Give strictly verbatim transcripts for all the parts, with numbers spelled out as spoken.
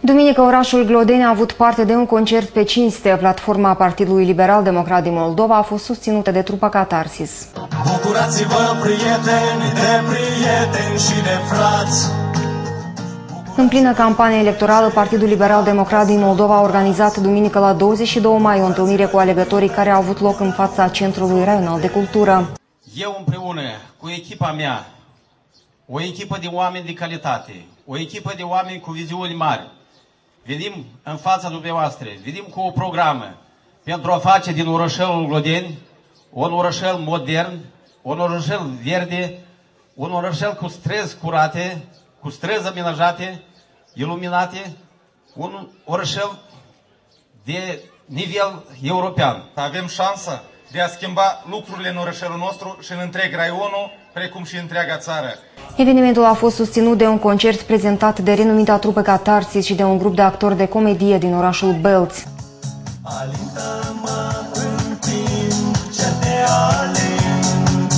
Duminică, orașul Glodeni a avut parte de un concert pe cinste. Platforma Partidului Liberal Democrat din Moldova a fost susținută de trupa Catarsis. Bucurați-vă, prieteni, de prieteni și de frați! În plină campanie electorală, Partidul Liberal Democrat din Moldova a organizat duminică la douăzeci și doi mai o întâlnire cu alegătorii care a avut loc în fața Centrului Raional de Cultură. Eu împreună cu echipa mea, o echipă de oameni de calitate, o echipă de oameni cu viziuni mari, venim în fața dumneavoastră, venim cu o programă pentru a face din orășelul Glodeni un orășel modern, un orășel verde, un orășel cu străzi curate, cu străzi amenajate, iluminate, un orășel de nivel european. Avem șansa de a schimba lucrurile în orășelul nostru și în întreg raionul, precum și întreaga țară. Evenimentul a fost susținut de un concert prezentat de renumita trupă Catarsis și de un grup de actori de comedie din orașul Belți. Alintă-mă în timp ce te aling,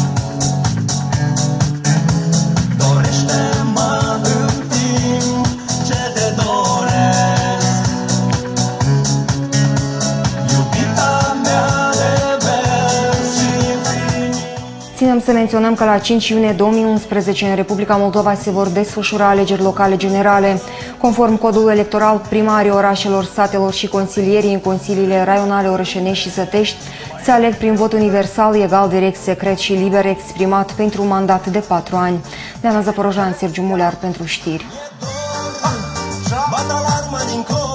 dorește-mă în timp ce te doresc, iubita mea de vers și infinit. Ținem să menționăm că la cinci iunie două mii unsprezece în Republica Moldova se vor desfășura alegeri locale generale. Conform codului electoral, primarii orașelor, satelor și consilierii în consiliile raionale, orășenești și sătești se aleg prin vot universal, egal, direct, secret și liber exprimat pentru un mandat de patru ani. Diana Zaporojan, Sergiu Mulear pentru știri.